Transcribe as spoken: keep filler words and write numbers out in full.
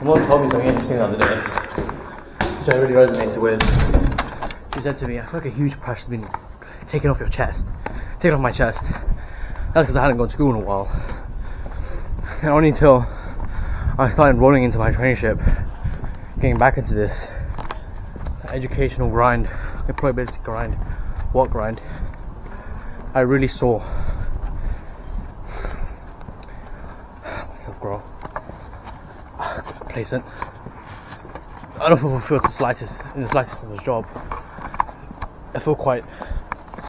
Mom told me something interesting the other day, which I really resonated with. She said to me, I feel like a huge pressure has been taken off your chest. Taken off my chest. That's because I hadn't gone to school in a while. And only until I started rolling into my traineeship, getting back into this educational grind, employability grind, work grind, I really saw myself grow. Complacent. I don't feel fulfilled the slightest in the slightest of this job. I feel quite